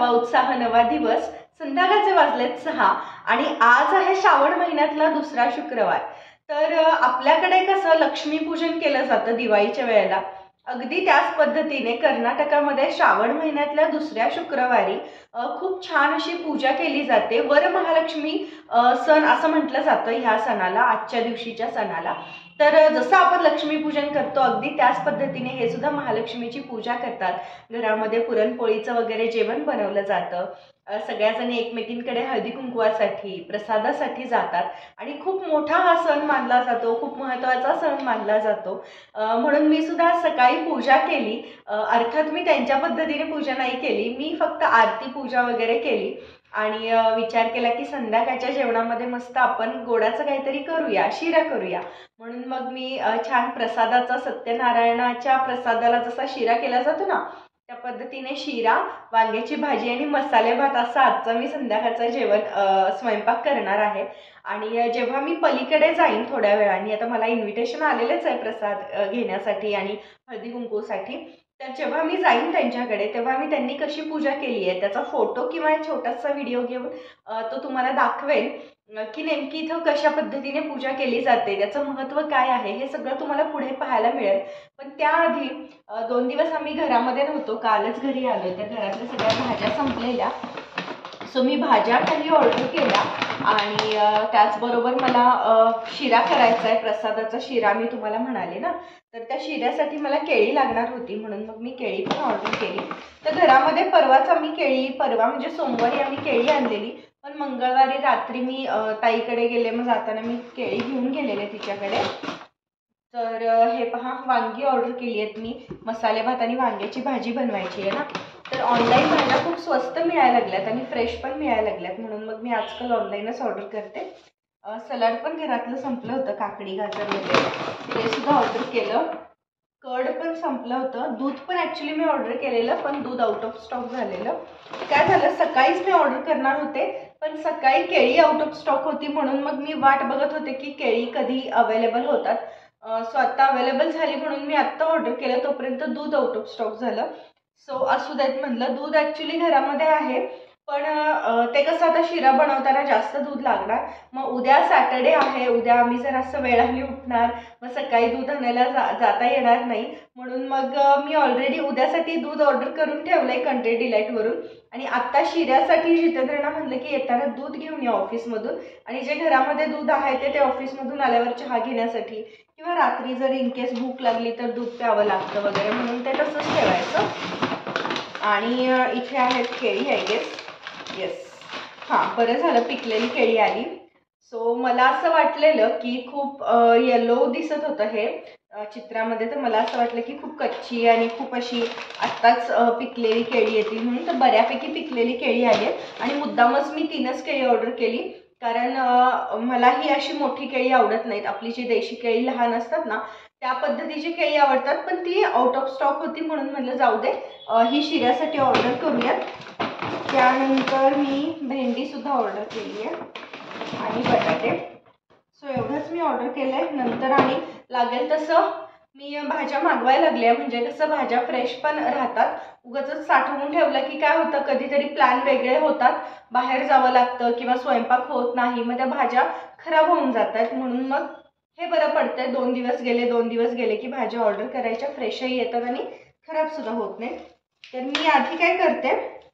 नवा उत्साह नवा दिवस। संध्याकाळचे वाजलेत 6 आणि आज आहे श्रावण महिन्यातला दुसरा शुक्रवार। तर आपल्याकडे कसं लक्ष्मीपूजन केलं जातं दिवाळीच्या वेळेला, अगदी त्याच पद्धतीने कर्नाटकामध्ये श्रावण महिन्यातल्या दुसऱ्या शुक्रवारी खूप छान अशी पूजा केली जाते। वरमहालक्ष्मी सण असं म्हटलं जातं ह्या सणाला, आजच्या दिवशीच्या सणाला। तर जसं आपण लक्ष्मीपूजन करतो अगदी त्याच पद्धतीने हे सुद्धा महालक्ष्मीची पूजा करतात। घरामध्ये पुरणपोळीचं वगैरे जेवण बनवलं जातं। सगळ्याजणी एकमेकींकडे हळदी कुंकवासाठी प्रसादासाठी जातात आणि खूप मोठा हा सण मानला जातो, खूप महत्त्वाचा सण मानला जातो। म्हणून मी सुद्धा सकाळी पूजा केली। अर्थात मी त्यांच्या पद्धतीने पूजा नाही केली, मी फक्त आरती पूजा वगैरे केली आणि विचार केला की संध्याकाळच्या जेवणामध्ये मस्त आपण गोडाचं काहीतरी करूया, शिरा करूया। म्हणून मग मी छान प्रसादाचा, सत्यनारायणाच्या प्रसादाला जसा शिरा केला जातो ना त्या पद्धतीने शिरा, वांग्याची भाजी आणि मसाले भात असा आजचा मी संध्याकाळचं जेवण स्वयंपाक करणार आहे। आणि जेव्हा मी पलीकडे जाईन थोड्या वेळाने, आता मला इन्व्हिटेशन आलेलेच आहे प्रसाद घेण्यासाठी आणि हळदी कुंकूसाठी, तर जेव्हा मी जाईन त्यांच्याकडे तेव्हा मी त्यांनी कशी पूजा केली आहे त्याचा फोटो किंवा एक छोटासा व्हिडिओ घेऊन तो तुम्हाला दाखवेन की नेमकी इथं कशा पद्धतीने पूजा केली जाते, त्याचं महत्त्व काय आहे, हे सगळं तुम्हाला पुढे पाहायला मिळेल। पण त्याआधी 2 दिवस आम्ही घरामध्ये नव्हतो, कालच घरी आलो, तर घरातल्या सगळ्या भाज्या संपलेल्या। सो मी भाज्या काही ऑर्डर केल्या आणि त्याचबरोबर मला शिरा करायचा आहे, प्रसादाचा शिरा मी तुम्हाला म्हणाले ना, तर त्या शिऱ्यासाठी मला केळी लागणार होती, म्हणून मग मी केळी पण ऑर्डर केली। तर घरामध्ये परवाच आम्ही केळी, परवा म्हणजे सोमवारी आम्ही केळी आणलेली, पण मंगळवारी रात्री मी ताईकडे गेले, मग जाताना मी केळी घेऊन गेलेले तिच्याकडे। तर हे पहा, वांगी ऑर्डर केली आहेत मी, मसाले भात आणि वांग्याची भाजी बनवायची आहे ना। तर ऑनलाईन भाज्या खूप स्वस्त मिळायला लागल्यात आणि फ्रेश पण मिळायला लागल्यात, म्हणून मग मी आजकाल ऑनलाईनच ऑर्डर करते। सलाड पण घरातलं संपलं होतं, काकडी गाजर वगैरे ते सुद्धा ऑर्डर केलं। कर्ड पण संपलं होतं, दूध पण ॲक्च्युली मी ऑर्डर केलेलं, पण दूध आउट ऑफ स्टॉक झालेलं। काय झालं, सकाळीच मी ऑर्डर करणार होते, पण सकाळी केळी आउट ऑफ स्टॉक होती, म्हणून मग मी वाट बघत होते की केळी कधी अवेलेबल होतात। सो आत्ता अवेलेबल झाली म्हणून मी आत्ता ऑर्डर केलं, तोपर्यंत दूध आउट ऑफ स्टॉक झालं। सो असू देत म्हणलं, दूध ॲक्च्युली घरामध्ये आहे, पण ते कसं आता शिरा बनवताना जास्त दूध लागणार। मग उद्या सॅटर्डे आहे, उद्या आम्ही जर असं वेळाने उठणार, मग सकाळी दूध आणायला जाता येणार नाही, म्हणून मग मी ऑलरेडी उद्यासाठी दूध ऑर्डर करून ठेवलं आहे कंटेंट डिलाईटवरून। आणि आत्ता शिऱ्यासाठी जितेंद्रना म्हणलं की येताना दूध घेऊन या ऑफिसमधून, आणि जे घरामध्ये दूध आहे ते ऑफिसमधून आल्यावर चहा घेण्यासाठी किंवा रात्री जर इनकेस भूक लागली तर दूध प्यावं लागतं वगैरे, म्हणून ते तसंच ठेवायचं। आणि इथे आहेत केळी, आय गेस, येस, हां बरं झालं पिकलेली केळी आली। सो मला असं वाटलेलं की खूप येलो दिसत होतं हे चित्रामध्ये, तर मला असं वाटलं की खूप कच्ची आणि खूप अशी आत्ताच पिकलेली केळी येतील म्हणून, तर बऱ्यापैकी पिकलेली केळी आली आणि मुद्दामच मी 3च केळी ऑर्डर केली, कारण मला ही अशी मोठी केळी आवडत नाहीत, आपली जी देशी केळी लहान असतात ना त्या पद्धतीची केळी आवडतात, पण ती आउट ऑफ स्टॉक होती म्हणून म्हटलं जाऊ दे ही शिऱ्यासाठी ऑर्डर करूयात। त्यानंतर मी भेंडीसुद्धा ऑर्डर केली आहे आणि बटाटे। सो एवढंच मी ऑर्डर केलं आहे, नंतर आणि लागेल तसं मी भाज्या मागवायला लागल्या, म्हणजे कसं भाज्या फ्रेश पण राहतात। उगाचच साठवून ठेवलं की काय होतं, कधीतरी प्लॅन वेगळे होतात, बाहेर जावं लागतं किंवा स्वयंपाक होत नाही, मग त्या भाज्या खराब होऊन जातात, म्हणून मग हे बरं पडतंय 2 दिवस गेले की भाज्या ऑर्डर करायच्या, फ्रेशही येतात आणि खराबसुद्धा होत नाही। तर मी आधी काय करते,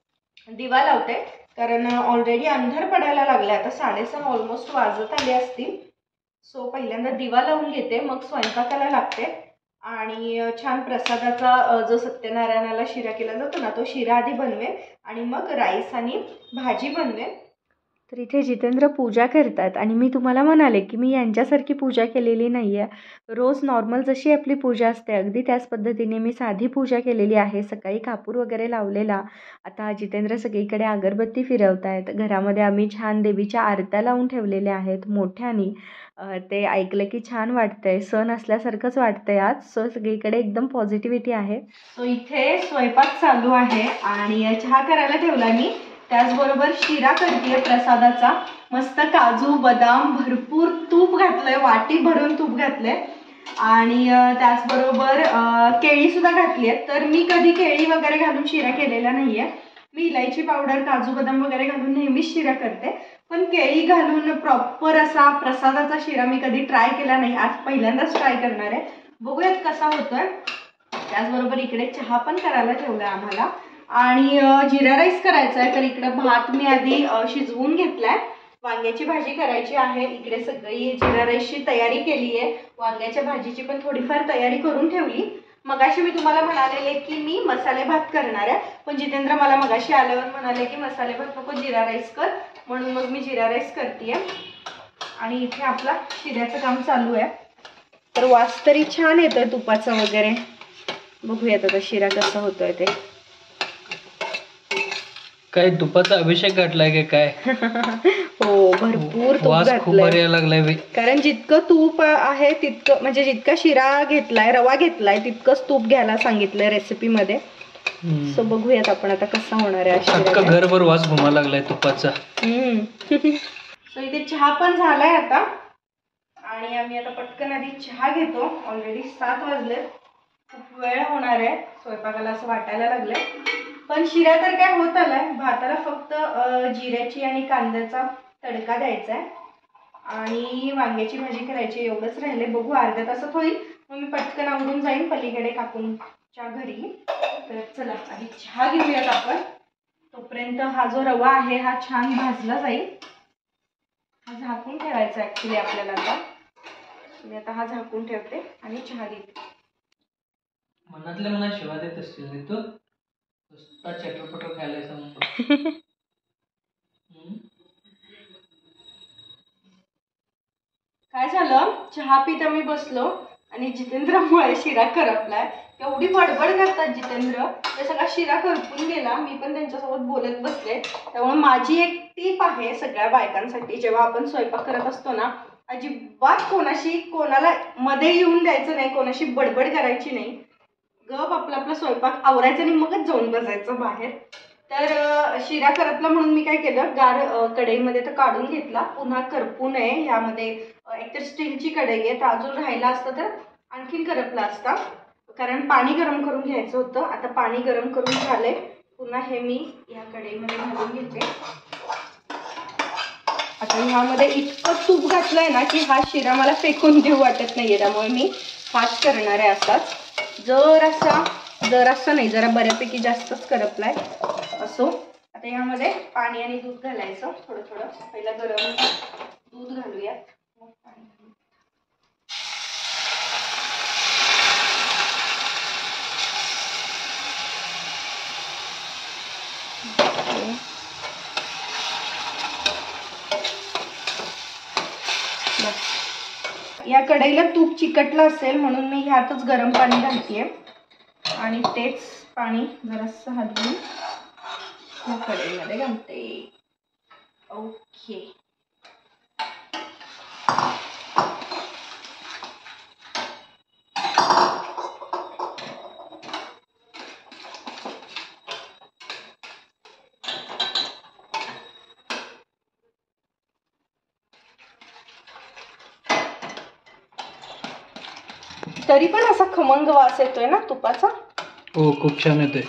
दिवा लावते, कारण ऑलरेडी अंधार पडायला लागला, आता 6:30 ऑलमोस्ट वाजत आले असतील। सो पहिल्यांदा दिवा लावून घेते, मग स्वयंपाकाला लागते आणि छान प्रसादाचा जो सत्यनारायणाला शिरा केला जातो ना तो शिरा आधी बनवेन आणि मग राईस आणि भाजी बनवेन। तर इथे जितेंद्र पूजा करतात आणि मी तुम्हाला म्हणाले की मी यांच्यासारखी पूजा केलेली नाही आहे। रोज नॉर्मल जशी आपली पूजा असते अगदी त्याच पद्धतीने मी साधी पूजा केलेली आहे। सकाळी कापूर वगैरे लावलेला, आता जितेंद्र सगळीकडे अगरबत्ती फिरवत आहेत। घरामध्ये आम्ही छान देवीच्या आरत्या लावून ठेवलेल्या आहेत मोठ्याने, ते ऐकलं की छान वाटतंय, सण असल्यासारखंच वाटतंय आज। सो सगळीकडे एकदम पॉझिटिव्हिटी आहे। सो इथे स्वयंपाक चालू आहे आणि चहा करायला ठेवला मी, त्याचबरोबर शिरा करते प्रसादाचा, मस्त काजू बदाम भरपूर तूप घातलंय, वाटी भरून तूप घातलंय आणि त्याचबरोबर केळी सुद्धा घातली आहे। तर मी कधी केळी वगैरे घालून शिरा केलेला नाहीये, मी इलायची पावडर, काजू बदाम वगैरे घालून नेहमीच शिरा करते, पण केळी घालून प्रॉपर असा प्रसादाचा शिरा मी कधी ट्राय केला नाही. आज पहिल्यांदाच ट्राय करणार आहे. बघूयात कसा होतोय. त्याचबरोबर इकडे चहा पण करायला ठेवलाय आम्हाला आणि जिरा राईस करायचा आहे. तर इकडे भात मी आधी शिजवून घेतलाय. वांग्याची भाजी करायची आहे. इकडे सगळी जिरा राईसची तयारी केली आहे. वांग्याच्या भाजीची पण थोडीफार तयारी करून ठेवली. मगाशी मी तुम्हाला म्हणालेले की मी मसाले भात करणार आहे, पण जितेंद्र मला मगाशी आल्यावर म्हणाले की मसाले भात नको, जिरा राईस कर, म्हणून मग मी जिरा राईस करते. आणि इथे आपला शिऱ्याचं काम चालू आहे. तर वास तरी छान येतोय तुपाचा वगैरे. बघूयात आता शिरा कसा होतोय ते. काय तुपाचा अभिषेक घातलाय की काय? हो, भरपूर तूप घातलंय. कारण जितकं तूप आहे तितकं, म्हणजे जितका शिरा घेतलाय, रवा घेतलाय, तितकंच तूप घ्यायला सांगितलंय रेसिपी मध्ये. सो बघूयात आपण आता कसा होणार आहे. घरभर वास घुमा लागलाय तुपाचा. सो इथे चहा पण झालाय आता आणि आम्ही आता पटकन आधी चहा घेतो. ऑलरेडी 7 वाजले. खूप वेळ होणार आहे स्वयंपाकाला असं वाटायला लागलंय. पण शिरा तर काय होत आलाय. भाताला फक्त जिऱ्याची आणि कांद्याचा तडका द्यायचा आहे आणि वांग्याची भाजी करायची, एवढंच राहिले. बघू अर्ध्या तासात होईल, मग मी पटकन आवरून जाईन पलीकडे काकूंच्या घरी. तर चला आधी चहा घेऊयात आपण. तोपर्यंत हा जो रवा आहे हा छान भाजला जाईल. हा झाकून ठेवायचा ऍक्च्युली आपल्याला. आता मी आता हा झाकून ठेवते आणि चहा घेते. मनातल्या मनात शिवा देत असतील नाही तू, नुसता चटरपटर खायला म्हणतो. काय झालं, चहा पिता मी बसलो आणि जितेंद्रमुळे शिरा करपलाय. एवढी बडबड करतात जितेंद्र, ते सगळा शिरा करपून गेला. मी पण त्यांच्यासोबत बोलत बसले. त्यामुळे माझी एक टीप आहे सगळ्या बायकांसाठी, जेव्हा आपण स्वयंपाक करत असतो ना, अजिबात कोणाला मध्ये येऊन द्यायचं नाही, कोणाशी बडबड करायची नाही. गप आपला आपला स्वयंपाक आवरायचा आणि मगच जाऊन बसायचं बाहेर. तर शिरा करपला म्हणून मी काय केलं, गार कढईमध्ये तर काढून घेतला. पुन्हा करपू नये यामध्ये एकतर स्टीलची कढई आहे, तर अजून राहिला असतं तर आणखीन करपला असता. कारण पाणी गरम करून घ्यायचं होतं. आता पाणी गरम करून झालंय. पुन्हा हे मी या कढईमध्ये घालून घेते. आता ह्यामध्ये इतकं तूप घातलंय ना की हा शिरा मला फेकून देऊ वाटत नाहीये, त्यामुळे मी फास्ट करणार आहे असाच. जरासा नाही, जरा बऱ्यापैकी जास्तच करपलाय. असो, आता यामध्ये पाणी आणि दूध घालायचं थोडं थोडं. पहिला गरम दूध घालूयात. या कढईला तूप चिकटलं असेल म्हणून मी ह्यातच गरम पाणी घालतेय आणि तेच पाणी जरासं हलवून या कढईमध्ये घालते. ओके, तरी पण असा खमंग वास येतोय ना तुपाचा. हो, खूप छान येतोय.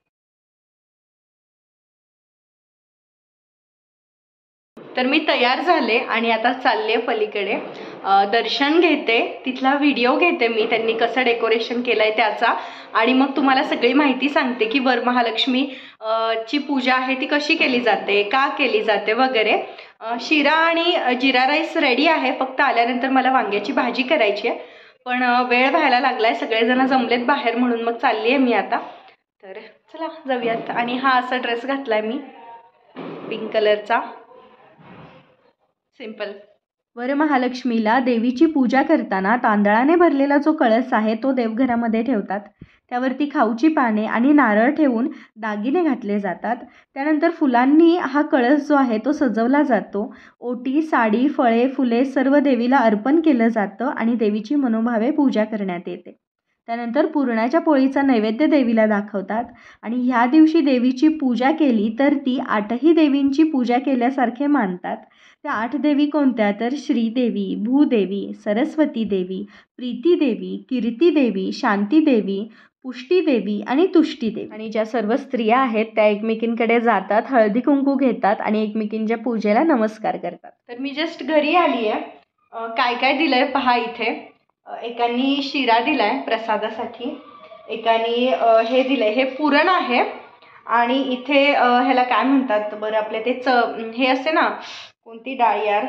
तर मी तयार झाले आणि आता चालले पलीकडे दर्शन घेते. तिथला व्हिडिओ घेते मी, त्यांनी कसं डेकोरेशन केलंय त्याचा, आणि मग तुम्हाला सगळी माहिती सांगते की वरमहालक्ष्मी ची पूजा आहे ती कशी केली जाते, का केली जाते वगैरे. शिरा आणि जिरा राईस रेडी आहे, फक्त आल्यानंतर मला वांग्याची भाजी करायची आहे. पण वेळ व्हायला लागलाय, सगळेजण जमलेत बाहेर, म्हणून मग चालली आहे मी आता. तर चला जाऊयात. आणि हा असा ड्रेस घातलाय मी, पिंक कलरचा, सिंपल. वरमहालक्ष्मीला देवीची पूजा करताना तांदळाने भरलेला जो कळस आहे तो देवघरामध्ये ठेवतात. त्यावरती खाऊची पाने आणि नारळ ठेवून दागिने घातले जातात. त्यानंतर फुलांनी हा कळस जो आहे तो सजवला जातो. ओटी, साडी, फळे, फुले सर्व देवीला अर्पण केलं जातं आणि देवीची मनोभावे पूजा करण्यात येते. त्यानंतर पुरणाच्या पोळीचा नैवेद्य देवीला दाखवतात आणि ह्या दिवशी देवीची पूजा केली तर ती 8ही देवींची पूजा केल्यासारखे मानतात. त्या 8 देवी कोणत्या, तर श्रीदेवी, भूदेवी, सरस्वती देवी, प्रीती देवी, कीर्ती देवी, शांती देवी, पुष्टी देवी आणि तुष्टी देवी. आणि ज्या सर्व स्त्रिया आहेत त्या एकमेकींकडे जातात, हळदी कुंकू घेतात आणि एकमेकींच्या पूजेला नमस्कार करतात. तर मी जस्ट घरी आली आहे. काय काय दिलं आहे पहा इथे. एकानी शिरा दिला आहे प्रसादासाठी, एकानी हे दिलं आहे, हे पुरण आहे. आणि इथे ह्याला काय म्हणतात बरं आपले ते हे असते ना, कोणती डाळ यार,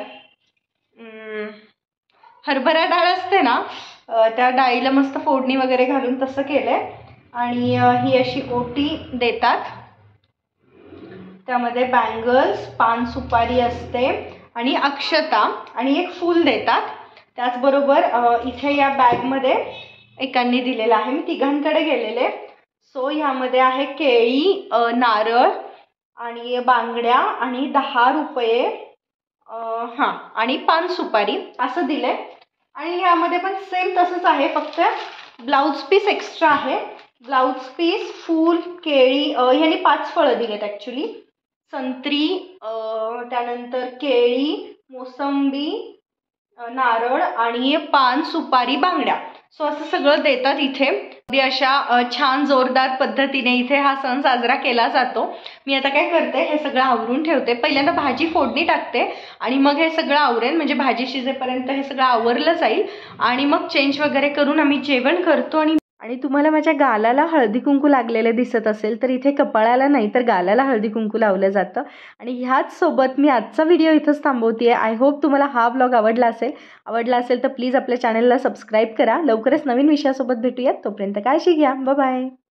हरभरा डाळ असते ना, त्या डाळीला मस्त फोडणी वगैरे घालून तसं केलं आहे. आणि ही अशी ओटी देतात, त्यामध्ये बँगल्स, पान सुपारी असते आणि अक्षता आणि एक फूल देतात. त्याचबरोबर इथे या बॅगमध्ये एकांनी दिलेलं आहे, मी तिघांकडे गेलेले. सो ह्यामध्ये आहे केळी, नारळ आणि बांगड्या आणि 10 रुपये हां आणि पान सुपारी असं दिलं आहे. आणि ह्यामध्ये पण सेम तसंच आहे, फक्त ब्लाऊज पीस एक्स्ट्रा आहे. ब्लाऊज पीस, फूल, केळी, ह्यांनी 5 फळं दिलेत ॲक्च्युली, संत्री, त्यानंतर केळी, मोसंबी, नारळ आणि पान सुपारी, बांगड्या. सो असं सगळं देतात इथे. अगदी अशा छान जोरदार पद्धतीने इथे हा सण साजरा केला जातो. मी आता काय करते, हे सगळं आवरून ठेवते. पहिल्यांदा भाजी फोडणी टाकते आणि मग हे सगळं आवरेन, म्हणजे भाजी शिजेपर्यंत हे सगळं आवरलं जाईल. आणि मग चेंज वगैरे करून आम्ही जेवण करतो. आणि तुम्हाला माझ्या गालाला हळदी कुंकू लागलेले दिसत असेल तर इथे कपाळाला नाही तर गालाला हळदी कुंकू लावलं जातं. आणि ह्याच सोबत मी आजचा व्हिडिओ इथंच थांबवते. आय होप तुम्हाला हा व्लॉग आवडला असेल तर प्लीज आपल्या चॅनलला सबस्क्राईब करा. लवकरच नवीन विषयासोबत भेटूयात. तोपर्यंत काळजी घ्या. Bye bye.